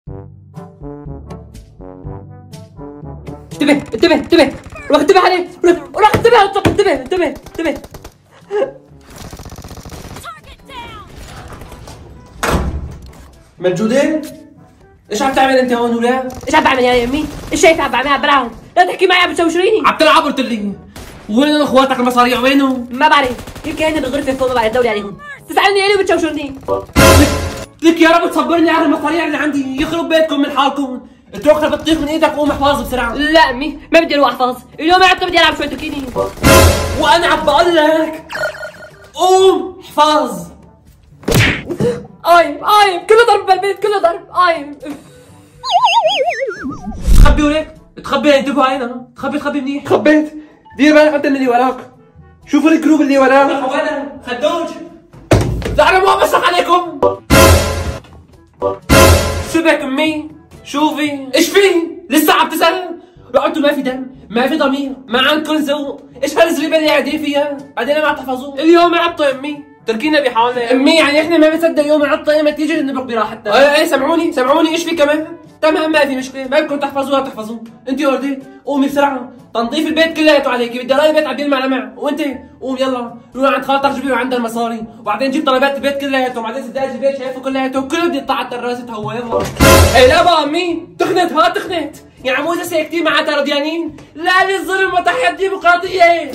انتبه انتبه انتبه، روح انتبه عليه، روح انتبه اطلق، انتبه انتبه انتبه. مجودين؟ ايش عم تعمل انت هون ولا؟ ايش عم بعمل يا امي؟ ايش شايف عم بعملها براهم؟ لا تحكي معي عم تشوشريني. عم تلعب قلت لي. وين اخواتك المصاريع وينهم؟ ما بعرف، يمكن هن بالغرفة فوق بعد الدوري عليهم. تسألني ليه وبتشوشرني؟ لك يا رب تصبرني على المصاريع اللي عندي، يخرب بيتكم من حالكم. اتركها بتطيخ من ايدك وقوم احفظ بسرعه. لا امي ما بدي اروح احفظ، اليوم عطل بدي العب شوي تركيني. وانا عم بقول لك قوم احفظ. قايم قايم، كله ضرب بالبيت كله ضرب، قايم. تخبي ولك تخبي، انتبهوا علينا، تخبي منيح. خبيت، دير بالك انت اللي وراك، شوفوا الجروب اللي وراك. وين خدوج؟ لا انا مو بشرح عليكم. شبك امي؟ شوفي ايش في؟ لسه عم تسأل؟ قلتوا ما في دم، ما في ضمير، ما عندكم ذوق، ايش هالزريبه اللي قاعدين فيها؟ بعدين ما عم تحفظوه، اليوم عطوا امي، تركينا بحالنا. امي يعني احنا ما بنصدق يوم عطوا ما تيجي نبرق براحتنا. ايه سمعوني ايش في كمان؟ تمام ما في مشكله، ما بدكم تحفظوها تحفظوه، انت يا وردي قومي بسرعه، تنظيف البيت كلياته عليكي، بدي الاقي البيت عم بيلمع لمع، وانت قوم يلا روح عند خالتك جيبي له عندها المصاري، وبعدين جيب طلبات البيت كلياته، وبعدين سداد البيت شايفه كلياته، كله بده يطلع على التراسه هو يلا. ايه لا بقى امي، تخنت تخنت، يا عمود ساكتين معناتها رضيانين؟ لا للظلم وتحيا الديمقراطيه.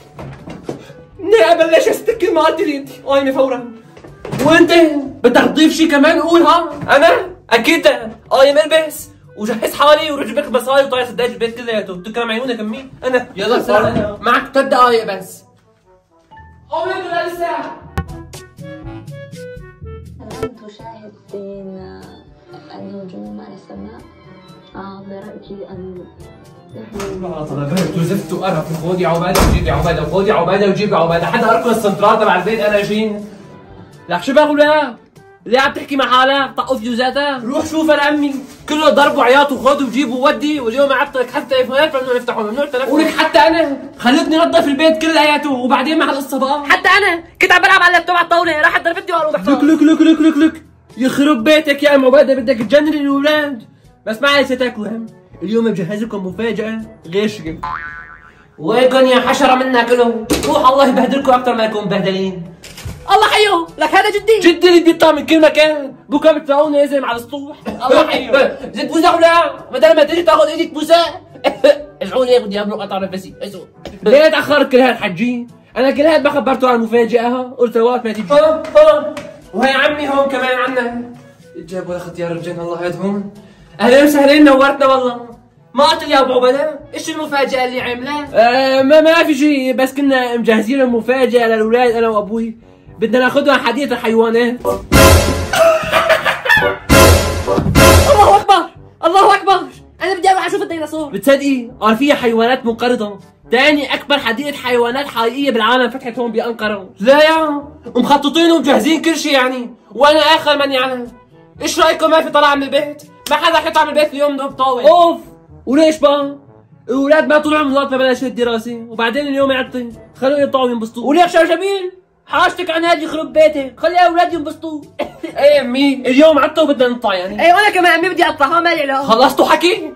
بلش استك ما قلت لي انت، قايمه فورا. وانت بدك تضيف شيء كمان؟ قول ها. انا اكيد قايم البس وجهز حالي وروح جيب لك مصاري وطالع سداج البيت كلياته، بتكرم عيونك امي. انا يلا سلام معك 3 دقائق بس. قومي ولا لسه؟ الآن تشاهدين النجوم على السماء. برأيك أن زفت وقرف، خذي عباده وجيبي عباده، خذي عباده وجيبي عباده، حدا اركن السنترال تبع البيت انا جين. لك شو بقول لها؟ ليه عم تحكي مع حالك؟ طقوا فيوزاتها؟ روح شوفها لامي، كله ضرب وعياط وخذ وجيب وودي، واليوم عطلك حتى تليفونات ممنوع يفتحوا، ممنوع تليفون. ولك حتى انا خلتني نظف البيت كلياته، وبعدين مع القصه بقى. حتى انا كنت عم بلعب على اللابتوب على الطاوله، راحت ضربتني وقالوا بحفظ. لك يخرب بيتك يا ام عباده، بدك تجنن الاولاد. بس ما علي تاكلوا هم، اليوم مجهز لكم مفاجأة غير شكل. وينكم يا حشرة منا كلهم، روح الله يبهدلكم أكثر ما يكونوا مبهدلين. الله حيو، لك هذا جدي؟ جدي اللي بيطلع من كل مكان، بكره بتلاقوني نازل على السطوح. الله حيو. زد بوسة ولا؟ بدل ما تيجي تاخذ ايدك بوسة. ارجعوا لي بدي ابلغ قطع نفسي، اسوء. ليه تأخرت كل هالحجين؟ أنا كل هاد ما خبرته عن المفاجأة، قلت وقت ما تيجي. وهي عمي هون كمان عنا. جابوا اخت يا رجال الله يهدهم. اهلا وسهلا نورتنا والله. ما قلت لي يا ابو عبده ايش المفاجأة اللي عملها؟ ما في شيء، بس كنا مجهزين المفاجأة للاولاد انا وابوي، بدنا ناخذهم على حديقة الحيوانات. الله اكبر الله اكبر، انا بدي اروح اشوف الديناصور. بتصدقي؟ قال فيها حيوانات منقرضة، ثاني اكبر حديقة حيوانات حقيقية بالعالم فتحت هون بأنقرة. لا يا مخططين ومجهزين كل شيء يعني، وانا اخر من يعني. ايش رايكم ما في طلع من البيت؟ ما حدا حيطلع من البيت اليوم ده بطاول. اوف، وليش بقى؟ الاولاد ما طلعوا من الوقت ما بلش الدراسة، وبعدين اليوم يعطي، خلوهم يطلعوا ينبسطوا. وليك شو جميل؟ حاجتك عن هاد يخرب بيتك، خلي اولاد ينبسطوا. ايه امي، اليوم عطوا بدنا نطلع يعني. ايه وانا كمان امي بدي اطلع، ما لي علاقة. خلصتوا حكي؟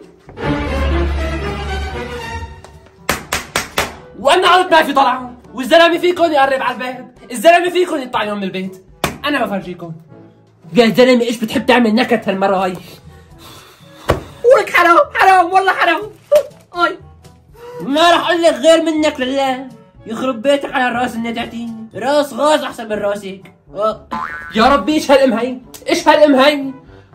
وانا قلت ما في طلعة، والزلمة فيكم يقرب على الباب، الزلمة فيكم يطلع يوم من البيت. انا بفرجيكم. يا زلمة ايش بتحب تعمل نكت هالمرة هاي؟ ولك حرام حرام والله حرام. اي ما راح اقول لك غير منك لله، يخرب بيتك على الراس الندعتين، راس غاز احسن من راسك. يا ربي ايش هالام هي؟ ايش هالام هي؟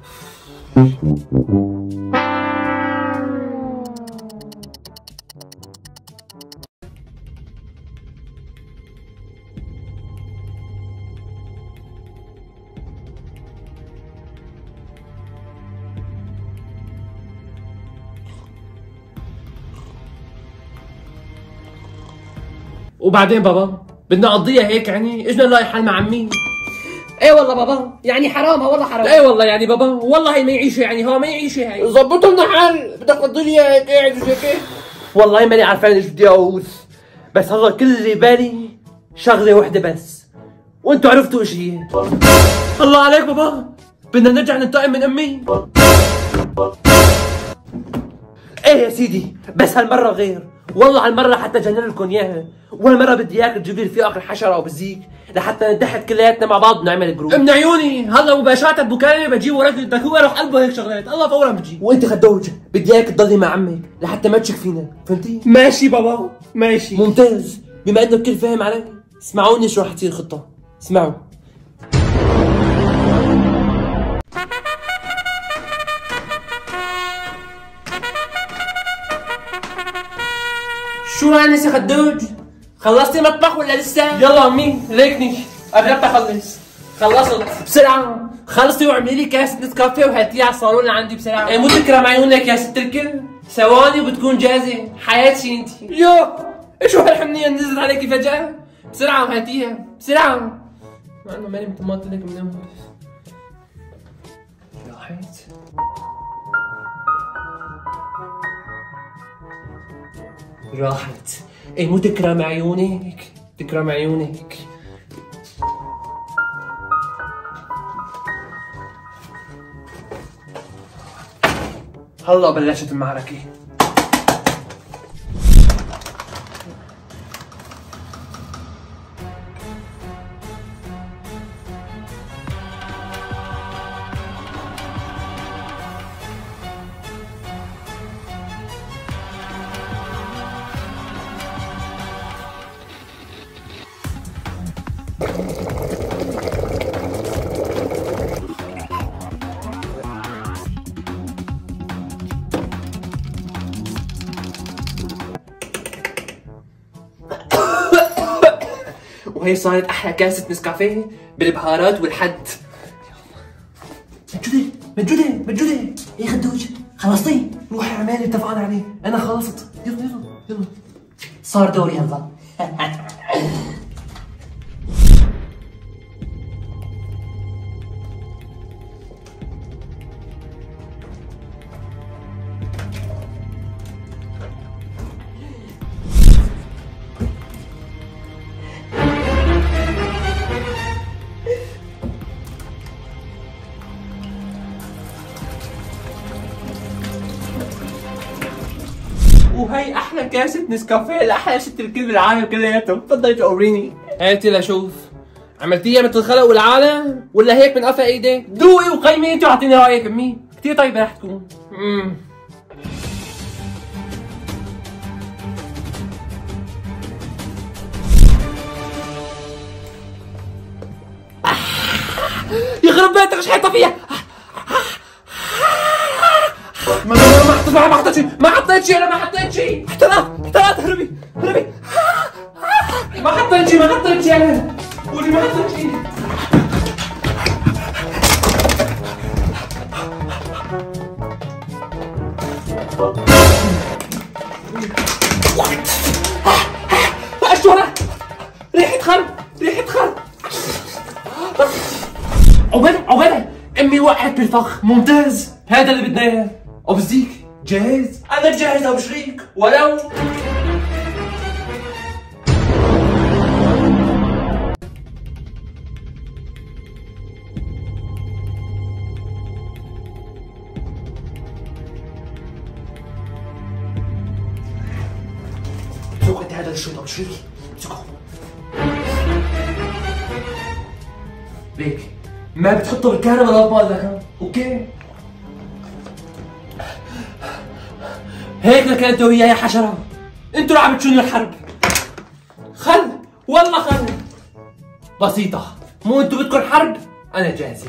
وبعدين بابا بدنا نقضيها هيك يعني؟ اجنا نلاقي حل مع عمي. ايه والله بابا، يعني حرام والله حرام. ايه والله يعني بابا، والله هي ما يعيشها يعني، هو ما يعيشها هي. ظبطوا لنا حل، بدك تقضي لي هيك قاعد وهيك؟ والله ماني عارفان ايش بدي اقول، بس هلا كل اللي بالي شغله وحده بس، وانتوا عرفتوا ايش هي. الله عليك بابا، بدنا نرجع ننتقم من امي. ايه يا سيدي، بس هالمرة غير، والله هالمرة حتى جنن لكم اياها، وهالمرة بدي اياك تجيب لي رفيقك الحشرة او بزيك لحتى نتحد كلياتنا مع بعض ونعمل جروب. من عيوني، هلا مباشرة بمكالمة بجيب وراك الدكوة روح قلبه هيك شغلات، الله فورا بجي. وانت خدوج، بدي اياك تضلي مع عمك لحتى ما تشك فينا، فهمتي؟ ماشي بابا، ماشي. ممتاز، بما انه الكل فاهم علي، اسمعوني شو رح تصير الخطة، اسمعوا. شو انس يا خدوج؟ خلصتي مطبخ ولا لسه؟ يلا امي ليكني قربت اخلص. خلصت بسرعة، خلصي واعملي لي كاسة نسكافيه وهاتيها على الصالون لعندي بسرعة. ايه مو تكرم عيونك يا ست الكل، ثواني وبتكون جاهزة، حياتي انت. يو، شو هالحنية نزلت عليكي فجأة؟ بسرعة وهاتيها، بسرعة. مع انه ماني مطمطة لك من اول. راحت. راحت. ايه مو تكرم عيونك، تكرم عيونك. هلا بلشت المعركة. وهي صارت احلى كاسة نسكافيه بالبهارات والحد. مجودة يا خدوج، خلصتي؟ روحي اعملي اللي اتفقنا عليه، انا خلصت. يلا صار دوري هلا. وهي احلى كاسة نسكافيه لاحلى ست الكل بالعالم كلياتهم، تفضلي تقوريني. هاتي لشوف، عملتيها مثل الخلق والعالم ولا هيك من قفا ايدك؟ دوقي وقيمي انت واعطيني رايك امي، كثير طيبة رح تكون. يخرب بيتك ايش حيطة فيها؟ ما حطيت شيء، انا ما حطيت شيء. احترقت هربي ما حطيت شيء انا قولي ما حطيت شيء. شو هذا؟ ريحة خرب عقبالها امي وقعت بالفخ. ممتاز، هذا اللي بدنا اياه. ابو زيك جاهز؟ انا جاهز ابو شريك، ولو سوق انت هذا الشريط ابو شريك، امسكه ليك، ما بتحطه بالكهرباء ولا بمالك، اوكي؟ هيك لك انت وياه يا حشرة، انتوا اللي عم تشونوا الحرب. والله خل بسيطة، مو انتوا بدكم حرب، انا جاهزة.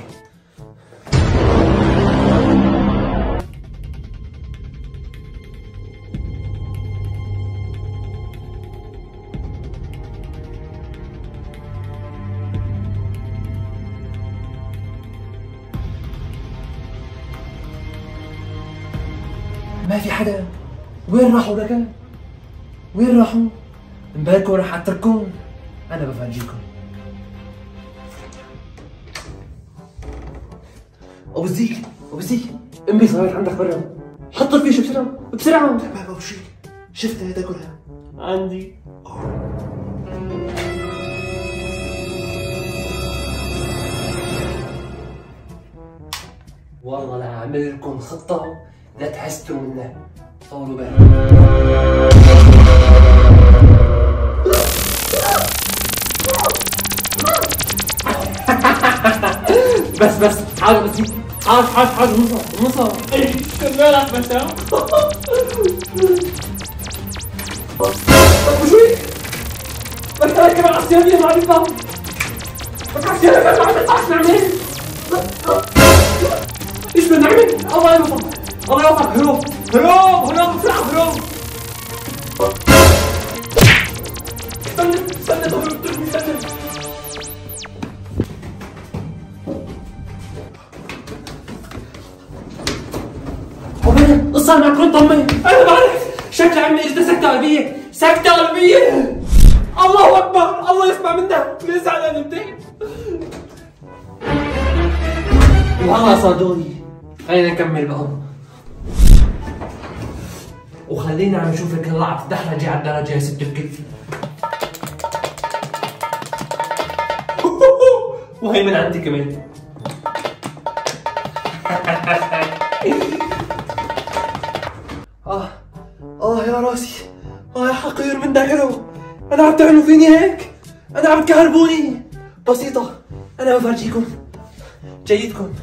ما في حدا، وين راحوا لك؟ وين راحوا؟ مبالكم رح اترككم، انا بفرجيكم. ابو زيك امي صارت عندك برا، حط الفيش بسرعة. تمام ابو شيك، شفت هيدا كلها عندي. والله لا اعمل لكم خطه لا تحسوا منها. طولوا بالك. بس حاضر بس حاضر نص كمالك بس ها. طب وشوي؟ بس انا كمان عصيانية ما عرفت فهم. بس عصيانية ما عرفت نعمل. ايش بدنا نعمل؟ الله يوفقك الله يوفقك. هروب بسرعة هروب. استنى استنى. صار معك كنت طمي. انا بعرف شكل عمي اجت سكتة قلبية. الله اكبر الله يسمع منك. ليه زعلان انت؟ والله صادوني. خلينا نكمل بقى وخلينا عم نشوف لك اللعب دحرجي على الدرجة يا ست الكل. وهي من عندي كمان. يا راسي. يا حقير من داخله. انا عم تعملوا فيني هيك؟ انا عم تكهربوني. بسيطة انا بفرجيكم جيدكم.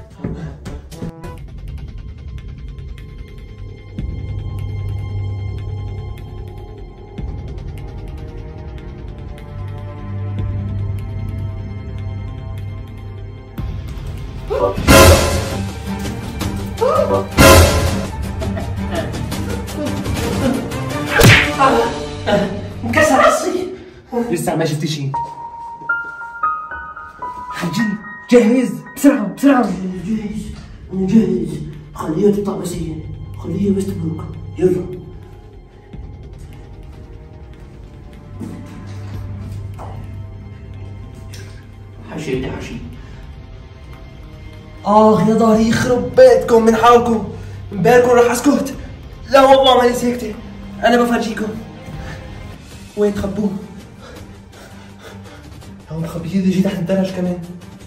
انكسر راسي. لسه ما شفتي شيء. حجي جاهز بسرعة. أنا جاهز. خليها تطلع بس هي. خليها بس تبروك. يلا. حشيتي يا ظهري يخرب بيتكم من حالكم. مباركم راح اسكت. لا والله ماني ساكتة. انا بفرجيكم. وين تخبوه؟ هون مخبيه يجي تحت الدرج كمان.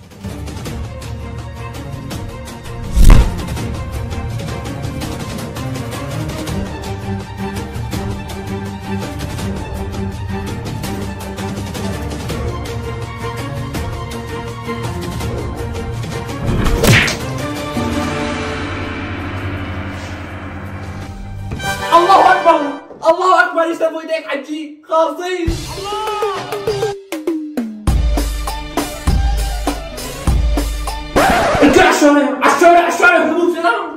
الله اكبر يسلموا ايديك حجي. خالصين. ارجع الشارع هربوا بسرعة.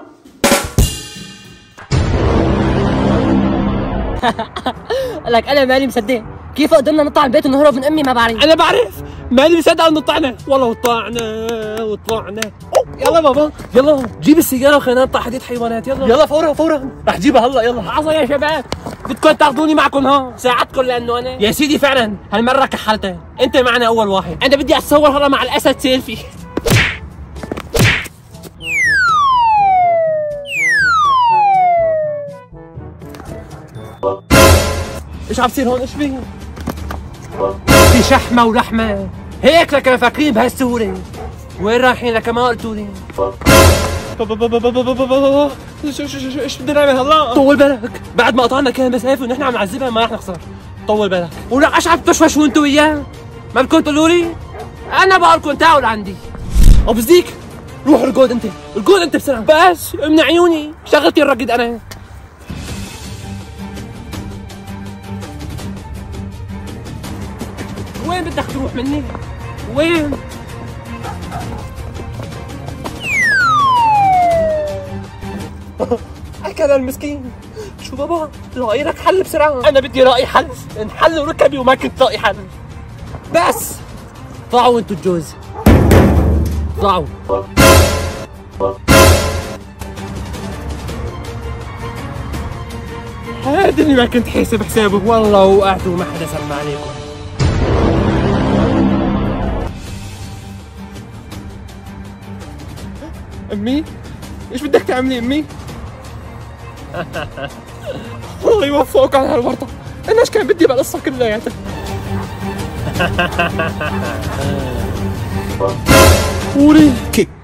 لك انا مالي مصدق كيف قدرنا نطلع من البيت ونهرب من امي ما بعرف. انا بعرف ماني مصدق انه طلعنا. والله وطلعنا. يلا بابا يلا جيب السيجاره وخلينا نطلع حديقه حيوانات. يلا فورا رح جيبها هلا. يلا عصا يا شباب. بدكم تاخذوني معكم ها ساعدكم لانه انا يا سيدي فعلا هالمره كحلتها. انت معنا اول واحد. انا بدي اتصور هلا مع الاسد سيلفي. ايش عم بصير هون؟ ايش فيه؟ في شحمه ولحمه هيك لك فاكرين بهالسهوله. وين رايحين لك ما قلتوا لي؟ ايش بدنا نعمل هلا؟ طول بالك بعد ما قطعنا كان مسافه ونحن عم نعذبها ما رح نخسر. طول بالك. ولا ايش عم تشوشوا انتوا وياه؟ ما بدكم تقولوا لي؟ انا بقول لكم تعالوا لعندي. ابزيك روح ارقد انت بسرعه. بس من عيوني شغلتي الرقد انا. وين بدك تروح مني؟ وين؟ اكل المسكين. شو بابا لاقي لك حل بسرعه. انا بدي لاقي حل. انحل وركبي وما كنت لاقي حل. بس طلعوا انتوا الجوز. طلعوا. هذا اللي ما كنت حاسب حسابه. والله وقعتوا وما حدا سمع عليكم. امي ايش بدك تعملي امي؟ الله يوفقك على هالورطة. انا ايش كان بدي بالقصة كلياتها. قولي كيك.